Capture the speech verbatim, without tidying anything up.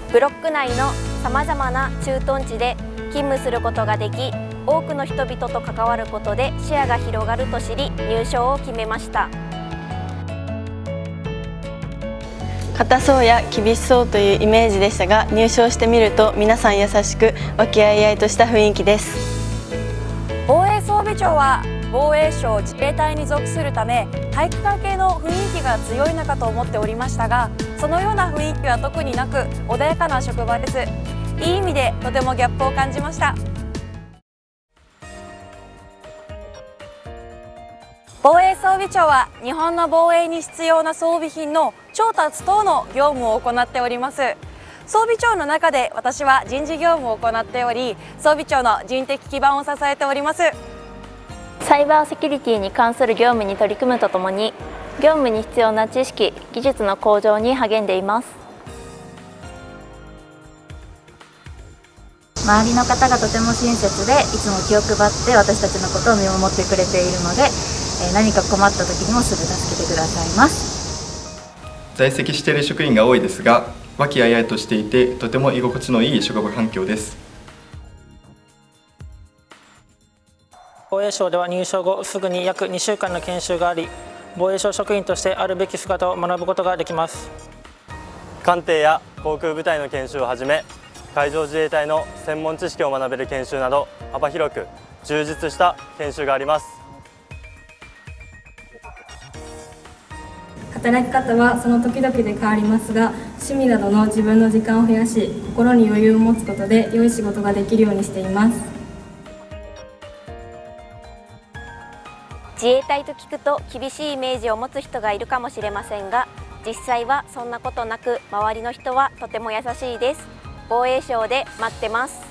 ブロック内のさまざまな駐屯地で勤務することができ、多くの人々と関わることで視野が広がると知り、入省を決めました。 硬そうや厳しそうというイメージでしたが、入省してみると皆さん優しく和気あいあいとした雰囲気です。 防衛装備庁は防衛省自衛隊に属するため、体育会系の雰囲気が強いのかと思っておりましたが、そのような雰囲気は特になく、穏やかな職場です。いい意味でとてもギャップを感じました。防衛装備庁は日本の防衛に必要な装備品の調達等の業務を行っております。装備庁の中で私は人事業務を行っており、装備庁の人的基盤を支えております。 サイバーセキュリティに関する業務に取り組むとともに、業務に必要な知識・技術の向上に励んでいます。 周りの方がとても親切で、いつも気を配って私たちのことを見守ってくれているので、何か困った時にもすぐ助けてくださいます。 在籍している職員が多いですが、和気あいあいとしていて、とても居心地のいい職場環境です。 防衛省では入省後すぐに約にしゅうかんの研修があり、防衛省職員としてあるべき姿を学ぶことができます。 艦艇や航空部隊の研修をはじめ、海上自衛隊の専門知識を学べる研修など、幅広く充実した研修があります。 働き方はその時々で変わりますが、趣味などの自分の時間を増やし、心に余裕を持つことで良い仕事ができるようにしています。 自衛隊と聞くと厳しいイメージを持つ人がいるかもしれませんが、実際はそんなことなく、周りの人はとても優しいです。防衛省で待ってます。